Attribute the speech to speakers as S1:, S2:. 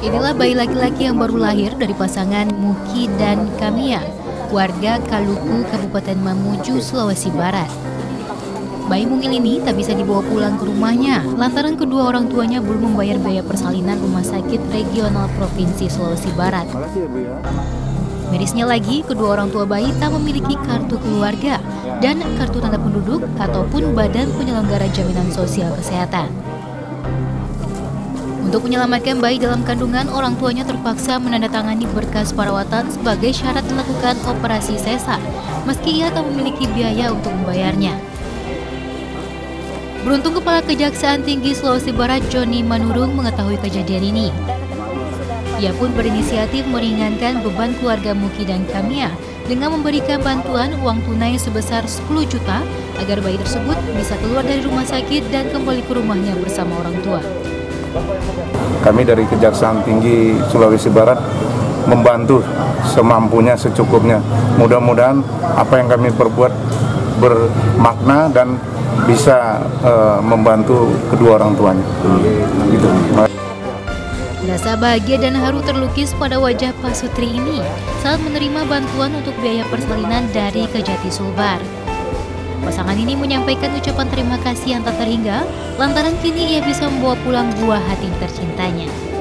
S1: Inilah bayi laki-laki yang baru lahir dari pasangan Muki dan Kamia, warga Kaluku, Kabupaten Mamuju, Sulawesi Barat. Bayi mungil ini tak bisa dibawa pulang ke rumahnya lantaran kedua orang tuanya belum membayar biaya persalinan Rumah Sakit Regional Provinsi Sulawesi Barat. Mirisnya lagi, kedua orang tua bayi tak memiliki kartu keluarga dan kartu tanda penduduk ataupun Badan Penyelenggara Jaminan Sosial Kesehatan. Untuk menyelamatkan bayi dalam kandungan, orang tuanya terpaksa menandatangani berkas perawatan sebagai syarat melakukan operasi sesar, meski ia tak memiliki biaya untuk membayarnya. Beruntung Kepala Kejaksaan Tinggi Sulawesi Barat Joni Manurung mengetahui kejadian ini. Ia pun berinisiatif meringankan beban keluarga Muki dan Kamia dengan memberikan bantuan uang tunai sebesar 10 juta agar bayi tersebut bisa keluar dari rumah sakit dan kembali ke rumahnya bersama orang tua.
S2: Kami dari Kejaksaan Tinggi Sulawesi Barat membantu semampunya, secukupnya. Mudah-mudahan apa yang kami perbuat bermakna dan bisa membantu kedua orang tuanya. Gitu.
S1: Rasa bahagia dan haru terlukis pada wajah Pak Sutri ini saat menerima bantuan untuk biaya persalinan dari Kejati Sulbar. Pasangan ini menyampaikan ucapan terima kasih yang tak terhingga lantaran kini ia bisa membawa pulang buah hati tercintanya.